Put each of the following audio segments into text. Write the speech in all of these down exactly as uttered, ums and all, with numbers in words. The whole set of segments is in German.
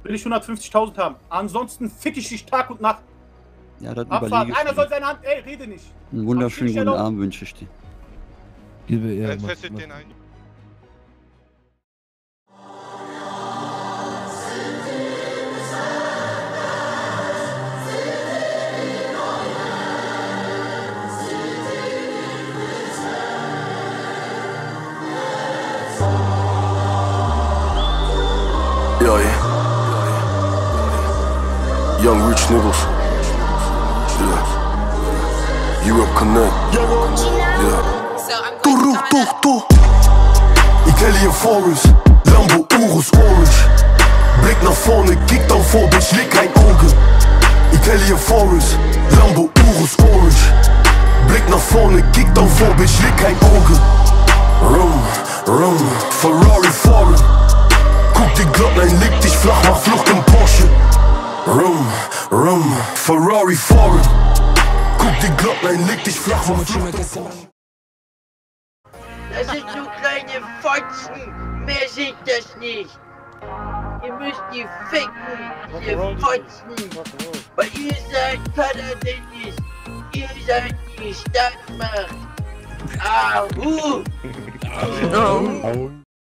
Will ich hundertfünfzigtausend haben. Ansonsten fick ich dich Tag und Nacht. Ja, das Abfahrt. überlege ich. Einer soll seine Hand... Ey, rede nicht. Einen wunderschönen guten Abend wünsche ich dir. Gebe er. Entfesselt den ein. Yeah, yeah. Young rich niggas. Yeah. Europe Connect. Yeah. Turu, tu, tu. Italian Forest. Lambo Urus Orange. Blick nach vorne, kick dann vor, bitch, leg kein Auge. Italian Forest. Lambo Urus Orange. Blick nach vorne, kick dann vor, bitch, leg kein Auge. Rum, rum, Ferrari Foreign. Guck die Glocklein, leg dich flach, mach Flucht im Porsche. Rum, rum, Ferrari Foreign. Guck die Glocklein, leg dich flach, mach Flucht im Porsche. Das sind so kleine Fotzen, mehr sind das nicht. Ihr müsst die ficken, diese Fotzen. Weil ihr seid Paladins, ihr seid die Stadtmacht. Ahu! Au.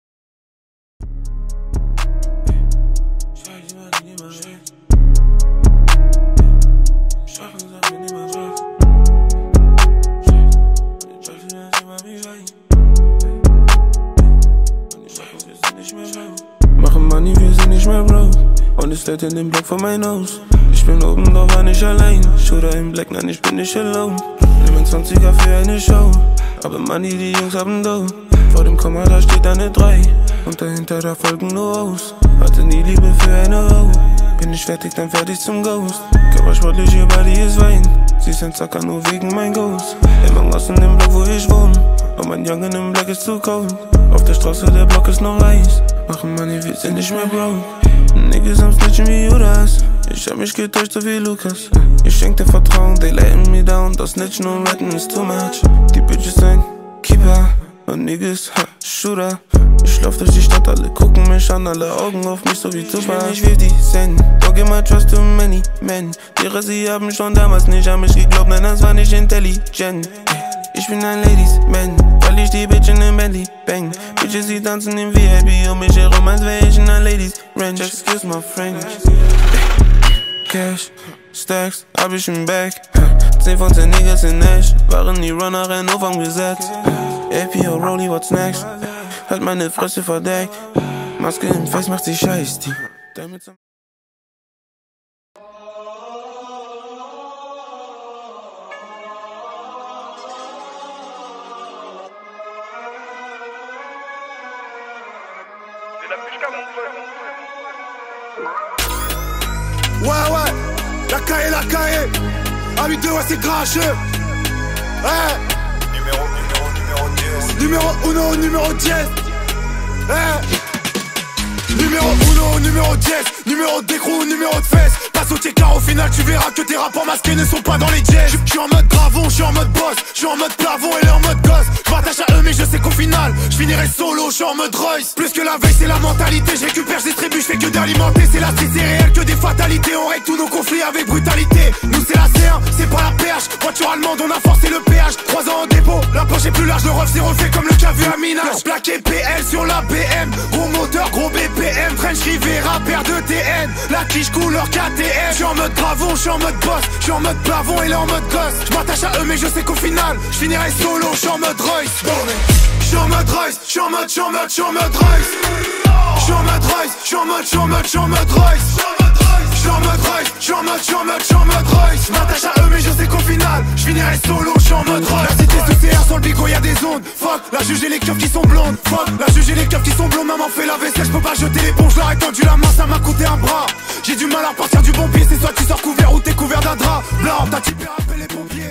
Machen Money, wir sind nicht mehr broke. Und es lädt in den Block von meinem Haus. Ich bin oben, doch war nicht allein. Shooter im Black, nein, ich bin nicht alone. Nehmen zwanziger für eine Show. Aber Money, die Jungs haben Dough. Vor dem Komma, da steht eine drei. Und dahinter, da folgen nur O's. Hatte nie Liebe für eine Ho. Bin ich fertig, dann fertig zum Ghost. Körpersportlich, ihr Body ist Wein. Sie sind Zacker nur wegen mein Ghost. Immer aus in dem Block, wo ich wohne. Und mein Junge im Black ist zu cold. Auf der Straße, der Block ist noch Eis. Machen Money, wir sind nicht mehr broke. Niggas am Snitchen wie Judas. Ich hab mich getäuscht, so wie Lukas. Ich schenk dir Vertrauen, they letting me down. Das Snitchen und Retten ist too much. Die Bitches sind Keeper. Und Niggas, ha, Shooter. Ich lauf durch die Stadt, alle gucken mich an, alle Augen auf mich, so wie Tupac. Ich will die Cent, don't give my trust to many men. Ihre, sie haben schon damals nicht an mich geglaubt, nein, das war nicht intelligent. Ich bin ein Ladies Man, weil ich die Bitch in den Bentley bang. Bitches, sie tanzen im V I P um mich herum, als wär ich in ein Ladies Ranch. Excuse my French. Cash, Stacks, hab ich im Bag. Zehn von zehn Niggas in Nash, waren die Runner, rennen auf am Gesetz. A P O Rolli, what's next? Halt meine Fresse verdeckt. Maske im Face macht sie scheiß, die. Ouais, ouais, la caille, la caille. Habitué, ouais, c'est cracheux. Ouais. Numéro, numéro, numéro dix. Numéro uno, numéro dix. Ouais. Numéro uno, numéro dix. Numéro d'écrou, numéro de fesses. Passe au car au final tu verras que tes rapports masqués ne sont pas dans les jazz. J'suis en mode gravon, j'suis en mode boss. J'suis en mode plafond et elle est en mode gosse. J'm'attache à eux mais je sais qu'au final j'finirai solo, j'suis en mode Royce. Plus que la veille c'est la mentalité. J'récupère, j'distribue, j'fais que d'alimenter. C'est la street, c'est réel, que des fatalités. On règle tous nos conflits avec brutalité. Nous c'est la C un, c'est pas la perche. Voiture allemande, on a forcé le péage. Trois ans en dépôt, la poche est plus large. Le ref c'est refait comme le cas vu à minage. Plaqué P L sur la B M. Gros moteur, gros B P M. French Rivera, paire de T N. La quiche couleur K T M. J'suis en mode gravon, j'suis en mode boss. J'suis en mode plafond, elle est en mode gosse. J'm'attache à eux mais je sais qu'au final j'finirai solo, j'suis en mode Royce. J'suis en mode Royce, j'suis en mode, j'suis en mode, j'suis en mode Royce. J'suis en mode Royce, j'suis en mode, j'suis en mode, j'suis en mode Royce. J'suis en mode Royce, j'suis en mode, j'suis en mode, j'suis en mode Royce. J'm'attache à eux mais je sais qu'au final j'finirai solo, j'suis en mode Royce. La cité sous C R sur le bigot y'a des ondes. Fuck, la juge et les keufs qui sont blondes. Fuck, la juge et les keufs qui sont blondes. Maman fait la vaisselle, j'peux pas jeter les ponts. J'leur ai tendu la main, ça m'a coûté un bras. J'ai du mal à repartir du bon pied. C'est soit tu sors couvert ou t'es couvert d'un drap blanc. T'as typé, appelle les pompiers.